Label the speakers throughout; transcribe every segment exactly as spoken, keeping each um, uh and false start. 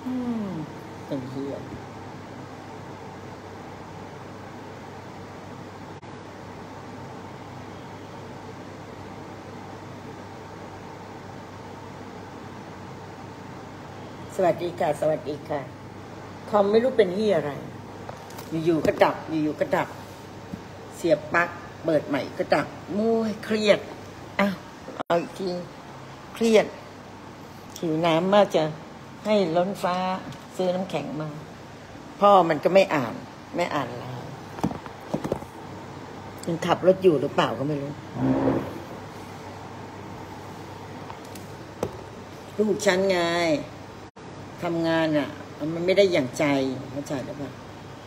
Speaker 1: อืมเป็นเหี้ยสวัสดีค่ะสวัสดีค่ะคอมไม่รู้เป็นเหี้ยอะไรอยู่ๆก็ดับอยู่ๆก็ดับเสียบปลั๊กเปิดใหม่ก็ดับมุ้ยเครียดอ้าวเอาอีกทีเครียดหิวน้ำมาจะให้ล้นฟ้าซื้อน้ำแข็งมาพ่อมันก็ไม่อ่านไม่อ่านไลน์มันขับรถอยู่หรือเปล่าก็ไม่รู้ลูกฉันไงทำงานอ่ะมันไม่ได้อย่างใจเข้าใจหรือเปล่า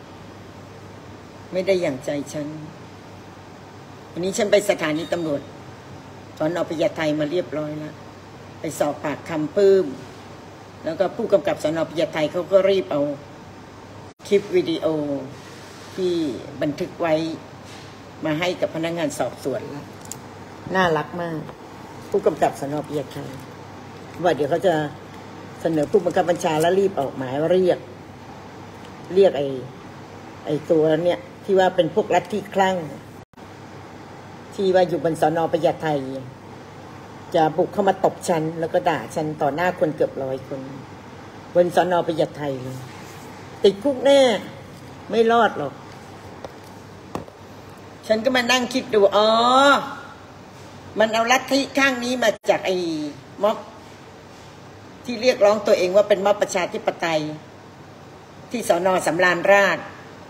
Speaker 1: ไม่ได้อย่างใจฉันวันนี้ฉันไปสถานีตำรวจสน.พญาไทมาเรียบร้อยแล้วไปสอบปากคำปื้มแล้วก็ผู้กำกับสน.พญาไทเขาก็รีบเอาคลิปวิดีโอที่บันทึกไว้มาให้กับพนักงานสอบสวนแล้วน่ารักมากผู้กำกับสน.พญาไทว่าเดี๋ยวเขาจะเสนอผู้บังคับบัญชาแล้วรีบออกหมายเรียกเรียกไอ้ไอ้ตัวเนี่ยที่ว่าเป็นพวกลัทธิคลั่งที่ว่าอยู่บนสน.พญาไทจะบุกเข้ามาตบฉันแล้วก็ด่าฉันต่อหน้าคนเกือบร้อยคนบนสน.พญาไทเลยติดคุกแน่ไม่รอดหรอกฉันก็มานั่งคิดดูอ๋อมันเอาลัทธิข้างนี้มาจากไอ้ม็อบที่เรียกร้องตัวเองว่าเป็นม็อบประชาธิปไตยที่สน.สำราญราษฎร์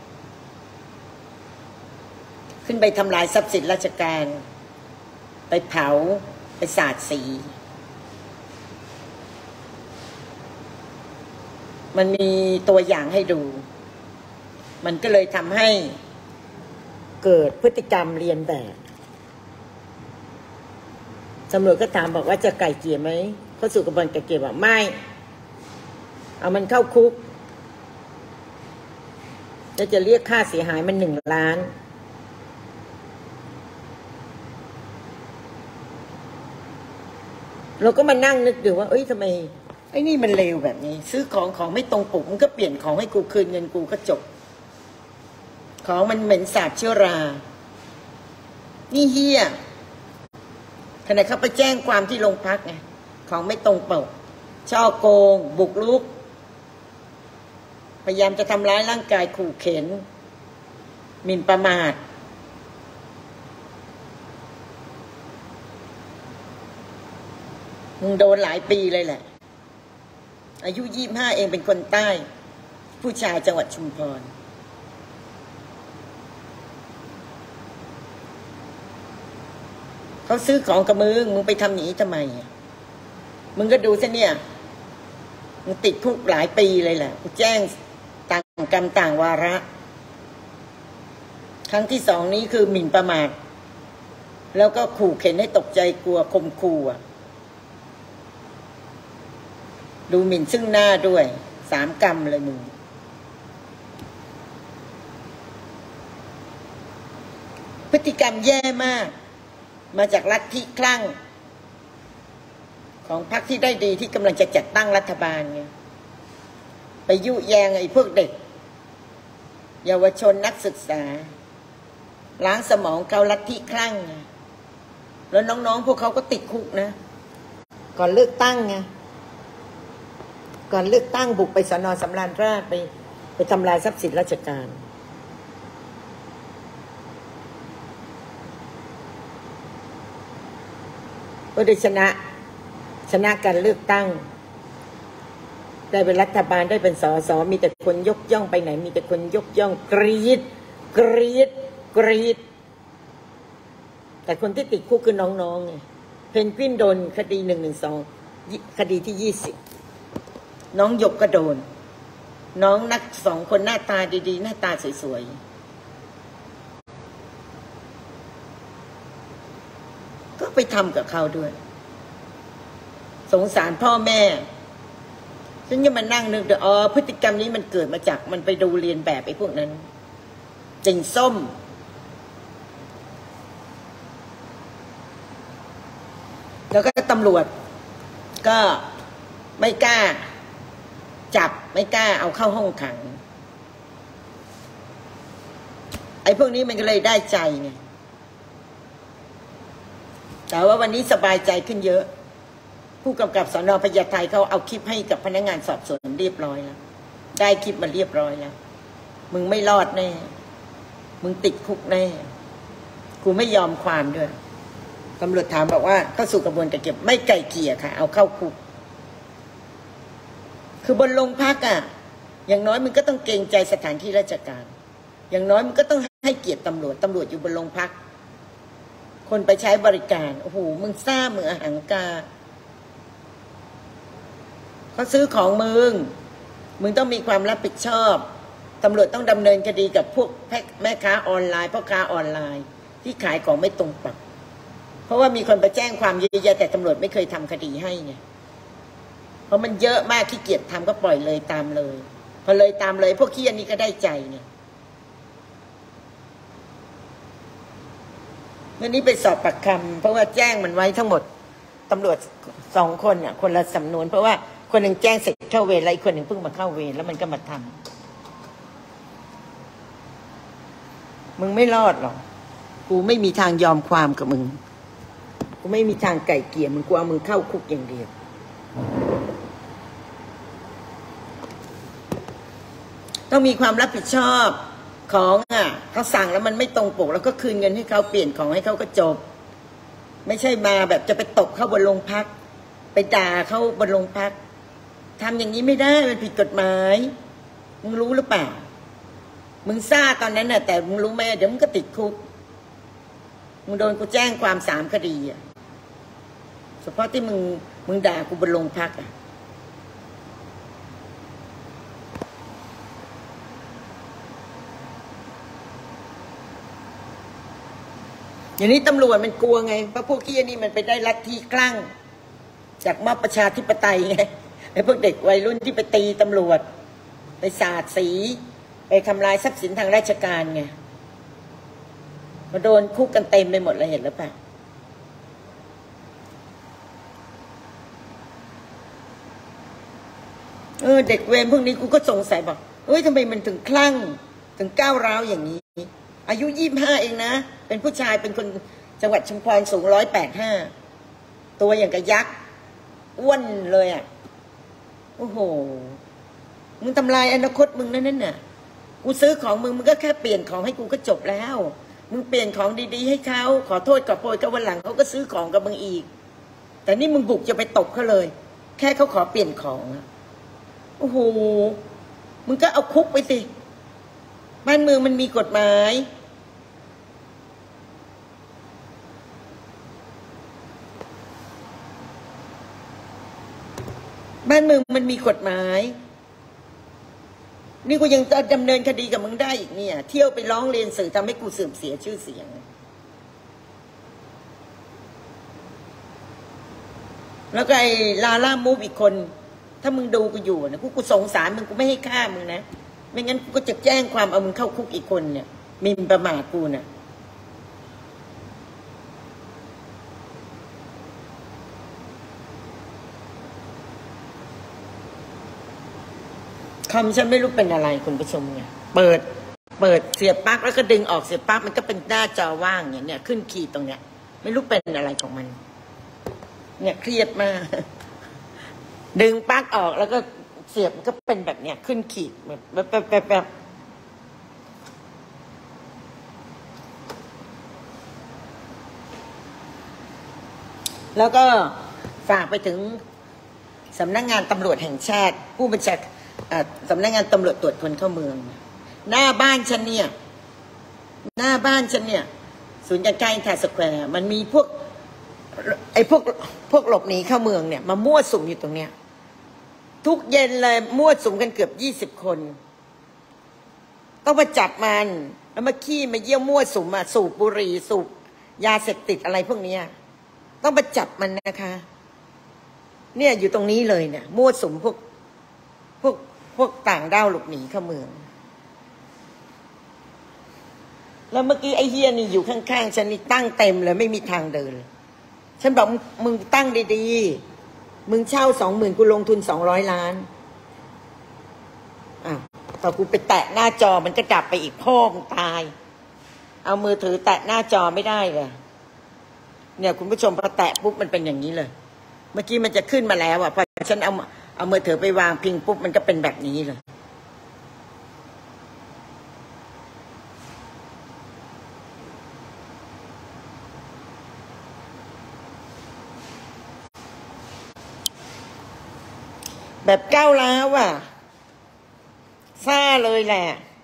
Speaker 1: ขึ้นไปทำลายทรัพย์สินราชการไปเผาไปสาดสีมันมีตัวอย่างให้ดูมันก็เลยทำให้เกิดพฤติกรรมเรียนแบบตำรวจก็ถามบอกว่าจะไก่เกลี่ยไหมเขาสู่กระบวนการไก่เกลี่ยบอกไม่เอามันเข้าคุกแล้วจะเรียกค่าเสียหายมันหนึ่งล้านเราก็มานั่งนึกดูว่าเอ้ยทำไมไอ้นี่มันเลวแบบนี้ซื้อของของไม่ตรงปกมันก็เปลี่ยนของให้กูคืนเงินกูก็จบของมันเหม็นสาบเชื้อรานี่เฮียขณะเขาไปแจ้งความที่โรงพักไงของไม่ตรงปกช่อโกงบุกรุกพยายามจะทำร้ายร่างกายขู่เข็นหมิ่นประมาทมึงโดนหลายปีเลยแหละอายุยี่สิบห้าเองเป็นคนใต้ผู้ชายจังหวัดชุมพรเขาซื้อของกับมึงมึงไปทำหนีทำไมมึงก็ดูซะเนี่ยมึงติดคุกหลายปีเลยแหละกูแจ้งต่างกรรมต่างวาระครั้งที่สองนี้คือหมิ่นประมาทแล้วก็ขู่เข็นให้ตกใจกลัวข่มขู่อ่ะดูหมิ่นซึ่งหน้าด้วยสามกรรมเลยมึงพฤติกรรมแย่มากมาจากลัทธิคลั่งของพรรคที่ได้ดีที่กำลังจะจัดตั้งรัฐบาลไงไปยุแยงไอ้พวกเด็กเยาวชนนักศึกษาล้างสมองเขาลัทธิคลั่งไงแล้วน้องๆพวกเขาก็ติดคุกนะก่อนเลือกตั้งไงก่อนเลือกตั้งบุกไปสน.สำราญราษฎร์ไปไปทำลายทรัพย์สินราชการก็ได้ชนะชนะการเลือกตั้งได้เป็นรัฐบาลได้เป็นสสมีแต่คนยกย่องไปไหนมีแต่คนยกย่องกรี๊ดกรี๊ดกรี๊ดแต่คนที่ติดคุกคือน้องๆไงเพนกวินโดนคดีหนึ่งหนึ่งสองคดีที่ยี่สิบน้องหยกก็โดนน้องนักสองคนหน้าตาดีๆหน้าตาสวยๆก็ไปทำกับเขาด้วยสงสารพ่อแม่ฉันก็มานั่งนึกดูอ๋อพฤติกรรมนี้มันเกิดมาจากมันไปดูเรียนแบบไอ้พวกนั้นจริงส้มแล้วก็ตำรวจก็ไม่กล้าจับไม่กล้าเอาเข้าห้องขังไอ้พวกนี้มันก็เลยได้ใจไงแต่ว่าวันนี้สบายใจขึ้นเยอะผู้กำกับสน.พญาไทเขาเอาคลิปให้กับพนักงานสอบสวนเรียบร้อยแล้วได้คลิปมาเรียบร้อยแล้วมึงไม่รอดแน่มึงติดคุกแน่กูไม่ยอมความด้วยตำรวจถามบอกว่าเข้าสู่กระบวนการเก็บไม่ไก่เกลี่ยค่ะเอาเข้าคุกคือบนโรงพักอ่ะอย่างน้อยมึงก็ต้องเกรงใจสถานที่ราชการอย่างน้อยมึงก็ต้องให้เกียรติตำรวจตำรวจอยู่บนโรงพักคนไปใช้บริการโอ้โหมึงซ่ามึงอหังการเขาซื้อของมึงมึงต้องมีความรับผิดชอบตำรวจต้องดำเนินคดีกับพวกแม่ค้าออนไลน์พ่อค้าออนไลน์ที่ขายของไม่ตรงปกเพราะว่ามีคนไปแจ้งความเยอะแยะแต่ตำรวจไม่เคยทำคดีให้ไงเพราะมันเยอะมากขี้เกียจทำก็ปล่อยเลยตามเลยพอเลยตามเลยพวกขี้อันนี้ก็ได้ใจไงวันนี้ไปสอบปากคำเพราะว่าแจ้งมันไว้ทั้งหมดตำรวจสองคนอ่ะคนละสำนวนเพราะว่าคนหนึ่งแจ้งเสร็จเข้าเวรแล้วอีกคนหนึ่งเพิ่งมาเข้าเวรแล้วมันก็มาทำมึงไม่รอดหรอกกูไม่มีทางยอมความกับมึงกูไม่มีทางไก่เกลี่ยมึงกูเอามึงเข้าคุกอย่างเดียวต้องมีความรับผิดชอบของอ่ะเขาสั่งแล้วมันไม่ตรงปกแล้วก็คืนเงินให้เขาเปลี่ยนของให้เขาก็จบไม่ใช่มาแบบจะไปตบเขาบนโรงพักไปด่าเขาบนโรงพักทำอย่างนี้ไม่ได้มันผิดกฎหมายมึงรู้หรือเปล่ามึงซ่าตอนนั้นน่ะแต่มึงรู้ไหมเดี๋ยวมึงก็ติดคุกมึงโดนกูแจ้งความสามคดีอ่ะเฉพาะที่มึงมึงด่ากูบนโรงพักอ่ะอย่างนี้ตำรวจมันกลัวไงเพราะพวกขี้นี่มันไปได้ลัทธิคลั่งจากม็อบประชาธิปไตยไงไอ้พวกเด็กวัยรุ่นที่ไปตีตำรวจไปสาดสีไปทำลายทรัพย์สินทางราชการไงมาโดนคุกกันเต็มไปหมดเลยเห็นหรือเปล่าเออเด็กเวรพวกนี้กูก็สงสัยบอกเฮ้ยทำไมมันถึงคลั่งถึงก้าวร้าวอย่างนี้อายุยี่สิบห้าเองนะเป็นผู้ชายเป็นคนจังหวัดชุมพรสูงร้อยแปดห้าตัวอย่างกับยักษ์อ้วนเลยอ่ะโอ้โหมึงทำลายอนาคตมึงนั่นนั่นน่ะกูซื้อของมึงมึงก็แค่เปลี่ยนของให้กูก็จบแล้วมึงเปลี่ยนของดีๆให้เขาขอโทษขอโพยก็วันหลังเขาก็ซื้อของกับมึงอีกแต่นี่มึงบุกจะไปตบเขาเลยแค่เขาขอเปลี่ยนของอ่ะโอ้โหมึงก็เอาคุกไปสิบ้านเมืองมันมีกฎหมายบ้านเมืองมันมีกฎหมายนี่กูยังจะดำเนินคดีกับมึงได้อีกเนี่ยเที่ยวไปร้องเรียนสื่อทำให้กูเสื่อมเสียชื่อเสียงแล้วก็ไอ้ลาล่ามูฟอีกคนถ้ามึงดูกูอยู่นะกูกูสงสารมึงกูไม่ให้ฆ่ามึงนะไม่งั้นกูก็จะแจ้งความเอามึงเข้าคุกอีกคนเนี่ยหมิ่นประมาทกูน่ะคำฉันไม่รู้เป็นอะไรคุณผู้ชมเนี่ยเปิดเปิดเสียบปลั๊กแล้วก็ดึงออกเสียบปลั๊กมันก็เป็นหน้าจอว่างอย่างเนี้ยขึ้นขีดตรงเนี้ยไม่รู้เป็นอะไรของมันเนี่ยเครียดมากดึงปลั๊กออกแล้วก็เสียบก็เป็นแบบเนี้ยขึ้นขีดแบบแบบแบบแบบแล้วก็ฝากไปถึงสำนักงานตำรวจแห่งชาติผู้บัญชาสำนักงานตำรวจตรวจคนเข้าเมืองหน้าบ้านฉันเนี่ยหน้าบ้านฉันเนี่ยศูนย์การค้าอินทราสแควร์มันมีพวกไอ้พวกพวกหลบหนีเข้าเมืองเนี่ยมามั่วสุมอยู่ตรงเนี้ยทุกเย็นเลยมั่วสุมกันเกือบยี่สิบคนต้องมาจับมันแล้วมาขี้มาเยี่ยวมั่วสุมมาสูบบุหรี่สูบยาเสพติดอะไรพวกนี้ต้องมาจับมันนะคะเนี่ยอยู่ตรงนี้เลยเนี่ยมั่วสุมพวกพวกพวกต่างด้าวหลบหนีเข้าเมืองแล้วเมื่อกี้ไอ้เฮียนี่อยู่ข้างๆฉันนี่ตั้งเต็มเลยไม่มีทางเดินฉันบอกมึงตั้งดีๆมึงเช่าสองหมื่นกูลงทุนสองร้อยล้านพอกูไปแตะหน้าจอมันก็ดับไปอีกพ่อมึงตายเอามือถือแตะหน้าจอไม่ได้เลยเนี่ยคุณผู้ชมพอแตะปุ๊บมันเป็นอย่างนี้เลยเมื่อกี้มันจะขึ้นมาแล้วอ่ะพอฉันเอาเอามือถือไปวางพิงปุ๊บมันก็เป็นแบบนี้เลยแบบก้าวร้าวอ่ะซ่าเลยแหละ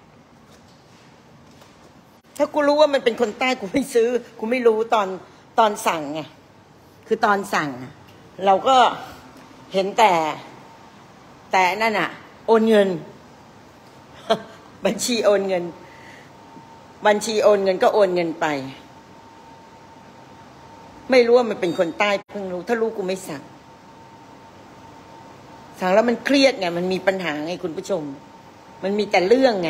Speaker 1: ถ้ากูรู้ว่ามันเป็นคนใต้กูไม่ซื้อกูไม่รู้ตอนตอนสั่งไงคือตอนสั่งเราก็เห็นแต่แต่นั่นอ่ะโอนเงิน บัญชีโอนเงินบัญชีโอนเงินก็โอนเงินไปไม่รู้ว่ามันเป็นคนใต้เพิ่งรู้ถ้ารู้กูไม่สั่งสั่งแล้วมันเครียดไงมันมีปัญหาไงคุณผู้ชมมันมีแต่เรื่องไง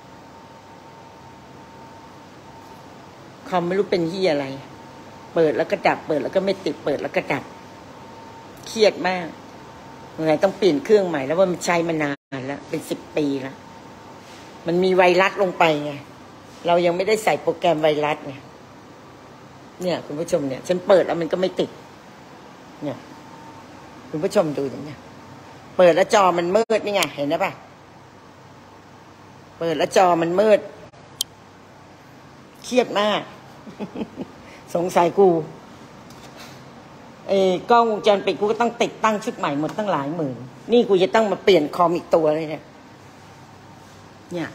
Speaker 1: คอมไม่รู้เป็นที่อะไรเปิดแล้วก็ดับเปิดแล้วก็ไม่ติดเปิดแล้วก็ดับเครียดมากไงต้องเปลี่ยนเครื่องใหม่แล้วว่ามันใช้มานานแล้วเป็นสิบปีแล้วมันมีไวรัสลงไปไงเรายังไม่ได้ใส่โปรแกรมไวรัสไงเนี่ยคุณผู้ชมเนี่ยฉันเปิดแล้วมันก็ไม่ติดเนี่ยคุณผู้ชมดูอย่างเนี้ยเปิดแล้วจอมันมืดนี่ไงเห็นไหมป่ะเปิดแล้วจอมันมืดเครียดมากสงสัยกูไอ้กล้องวงจรปิดกูก็ต้องติดตั้งชุดใหม่หมดตั้งหลายหมื่นนี่กูจะต้องมาเปลี่ยนคอมอีกตัวเลยเนี่ยเนี่ย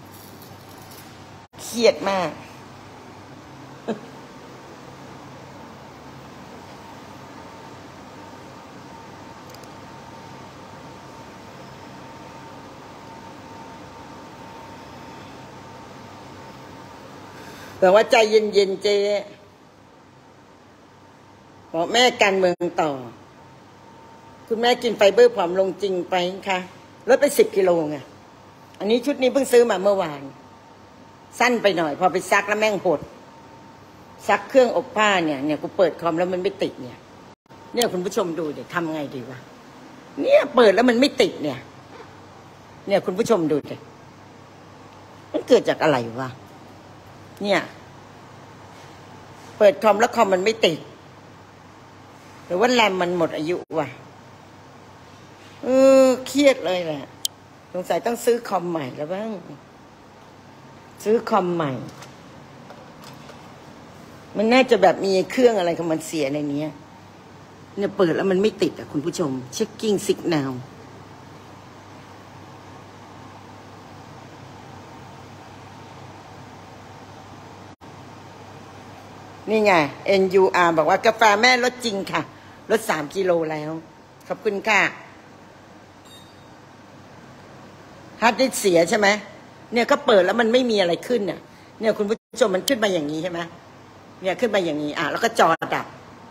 Speaker 1: เครียดมากแต่ว่าใจเย็นๆเจ๊บอกแม่การเมืองต่อคุณแม่กินไฟเบอร์ผอมลงจริงไปคะลดไปสิบกิโลไงอันนี้ชุดนี้เพิ่งซื้อมาเมื่อวานสั้นไปหน่อยพอไปซักแล้วแม่งหดซักเครื่องอบผ้าเนี่ยเนี่ยกูเปิดคอมแล้วมันไม่ติดเนี่ยเนี่ยคุณผู้ชมดูเดี๋ยวทำไงดีวะเนี่ยเปิดแล้วมันไม่ติดเนี่ยเนี่ยคุณผู้ชมดูดิมันเกิดจากอะไรวะเนี่ยเปิดคอมแล้วคอมมันไม่ติดหรือว่าแรมมันหมดอายุว่ะเออเครียดเลยแหละสงสัยต้องซื้อคอมใหม่แล้วบ้างซื้อคอมใหม่มันน่าจะแบบมีเครื่องอะไรของมันเสียในนี้เนี่ยเปิดแล้วมันไม่ติดอ่ะคุณผู้ชม checking signalนี่ไง เอ็น ยู อาร์ บอกว่ากาแฟแม่ลดจริงค่ะลดสามกิโลแล้วขอบคุณค่ะฮาร์ดดิสก์เสียใช่ไหมเนี่ยก็เปิดแล้วมันไม่มีอะไรขึ้นเนี่ยเนี่ยคุณผู้ชมมันขึ้นมาอย่างนี้ใช่ไหมเนี่ยขึ้นมาอย่างนี้อ่ะแล้วก็จอดับ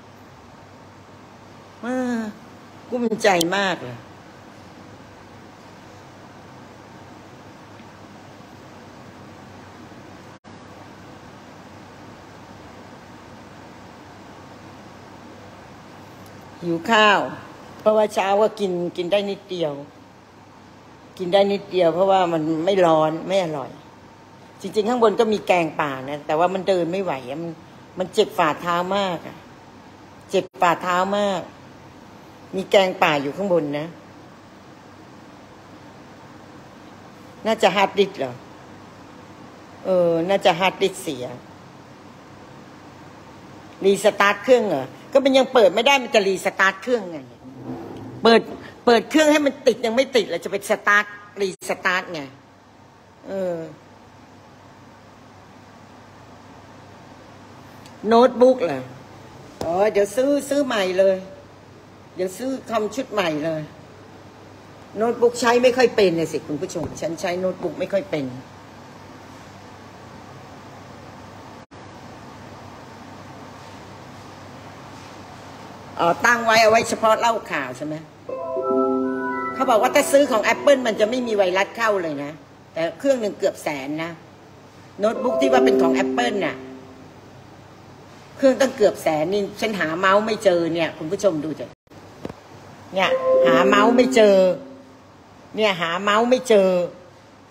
Speaker 1: กุ้มใจมากเลยหิวข้าวเพราะว่าเช้าก็กินกินได้นิดเดียวกินได้นิดเดียวเพราะว่ามันไม่ร้อนไม่อร่อยจริงๆข้างบนก็มีแกงป่านะแต่ว่ามันเดินไม่ไหวมันมันเจ็บฝ่าเท้ามากอะเจ็บฝ่าเท้ามากมีแกงป่าอยู่ข้างบนนะน่าจะฮาร์ดดิสก์เหรอเออน่าจะฮาร์ดดิสก์เสียรีสตาร์ทเครื่องเหรอก็มันยังเปิดไม่ได้มันจะรีสตาร์ทเครื่องไงเปิดเปิดเครื่องให้มันติดยังไม่ติดแล้วจะไปสตาร์ทรีสตาร์ทไงเออโน้ตบุ๊กเหรออ๋อเดี๋ยวซื้อซื้อใหม่เลยเดี๋ยวซื้อคอมชุดใหม่เลยโน้ตบุ๊กใช้ไม่ค่อยเป็นเลยสิคุณผู้ชมฉันใช้โน้ตบุ๊กไม่ค่อยเป็นอ๋อตั้งไว้เอาไว้เฉพาะเล่าข่าวใช่ไหมเขาบอกว่าถ้าซื้อของ Apple มันจะไม่มีไวรัสเข้าเลยนะแต่เครื่องหนึ่งเกือบแสนนะโน้ตบุ๊กที่ว่าเป็นของ Apple น่ะเครื่องตั้งเกือบแสนนี่ฉันหาเมาส์ไม่เจอเนี่ยคุณผู้ชมดูจ้ะเนี่ยหาเมาส์ไม่เจอเนี่ยหาเมาส์ไม่เจอ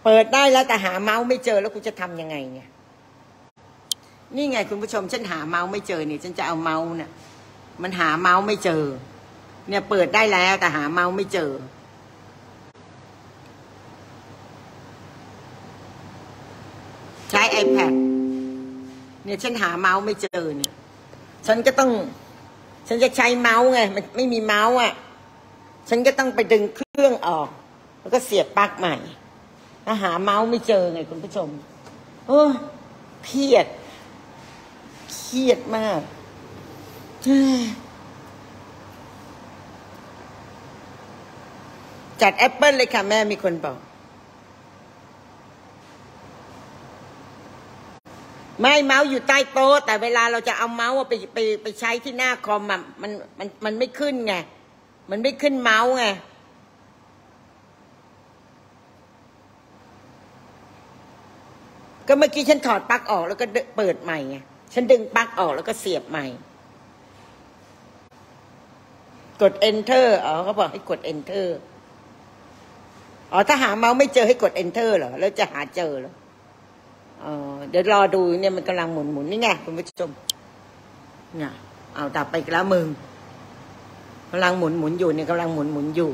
Speaker 1: เปิดได้แล้วแต่หาเมาส์ไม่เจอแล้วกูจะทำยังไงเนี่ยนี่ไงคุณผู้ชมฉันหาเมาส์ไม่เจอเนี่ยฉันจะเอาเมาส์เนี่ยมันหาเมาส์ไม่เจอเนี่ยเปิดได้แล้วแต่หาเมาส์ไม่เจอใช้ iPad เนี่ยฉันหาเมาส์ไม่เจอเนี่ยฉันก็ต้องฉันจะใช้เมาส์ไงมันไม่มีเมาส์อ่ะฉันก็ต้องไปดึงเครื่องออกแล้วก็เสียบปลั๊กใหม่ถ้าหาเมาส์ไม่เจอไงคุณผู้ชมโอ้เครียดเครียดมากจัดแอปเปิลเลยค่ะแม่มีคนบอกไม่เมาส์อยู่ใต้โต๊ะแต่เวลาเราจะเอาเมาส์ไปไปไปใช้ที่หน้าคอมอ่ะมันมันมันไม่ขึ้นไงมันไม่ขึ้นเมาส์ไงก็เมื่อกี้ฉันถอดปลั๊กออกแล้วก็เปิดใหม่ไงฉันดึงปลั๊กออกแล้วก็เสียบใหม่กด enter อ๋อเขาบอกให้กด enter อ๋อถ้าหาเมาส์ไม่เจอให้กด enter เหรอแล้วจะหาเจอเหรออ๋อเดี๋ยวรอดูเนี่ยมันกำลังหมุนหมุนนี่ไงคุณผู้ชมเนี่ยเอาดับไปแล้วมึงกำลังหมุนหมุนอยู่เนี่ยกำลังหมุนหมุนอยู่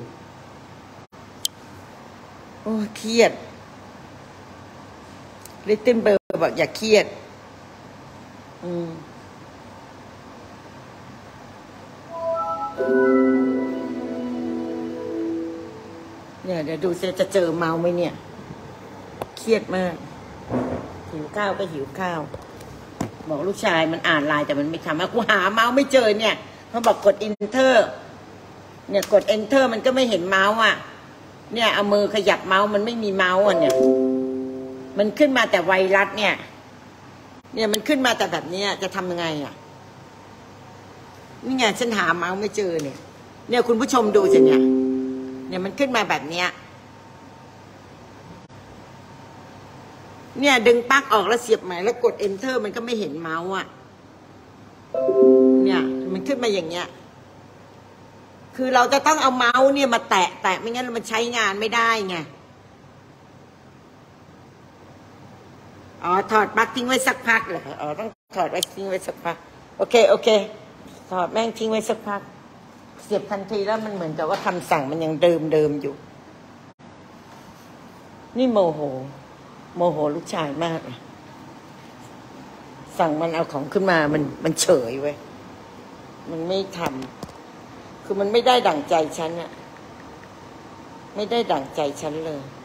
Speaker 1: โอ้เครียดลิตเติ้ลเบอร์บอกอย่าเครียดอืมเนี่ยเดี๋ยวดูซิจะเจอเมาไหมเนี่ยเครียดมากหิวข้าวก็หิวข้าวบอกลูกชายมันอ่านไลน์แต่มันไม่ทำอ่ะกูหาเมาส์ไม่เจอเนี่ยเขาบอกกด enter เนี่ยกด enter มันก็ไม่เห็นเมาส์อ่ะเนี่ยเอามือขยับเมาส์มันไม่มีเมาส์อ่ะเนี่ยมันขึ้นมาแต่ไวรัสเนี่ยเนี่ยมันขึ้นมาแต่แบบนี้จะทำยังไงอ่ะนี่ไงฉันหาเมาส์ไม่เจอเนี่ยเนี่ยคุณผู้ชมดูสิเนี่ยเนี่ยมันขึ้นมาแบบเนี้ยเนี่ยดึงปลั๊กออกแล้วเสียบใหม่แล้วกด enter มันก็ไม่เห็นเมาส์อ่ะเนี่ยมันขึ้นมาอย่างเงี้ยคือเราจะต้องเอาเมาส์เนี่ยมาแตะแตะไม่งั้นมันใช้งานไม่ได้ไงอ๋อถอดปลั๊กทิ้งไว้สักพักเหรออ๋อต้องถอดไว้ทิ้งไว้สักพักโอเคโอเคถอดแม่งทิ้งไว้สักพักเสียบทันทีแล้วมันเหมือนกับว่าคำสั่งมันยังเดิมเดิมอยู่นี่โมโหโมโหลูกชายมากเลยสั่งมันเอาของขึ้นมามันมันเฉยเว้ยมันไม่ทำคือมันไม่ได้ดั่งใจฉันอะไม่ได้ดั่งใจฉันเลย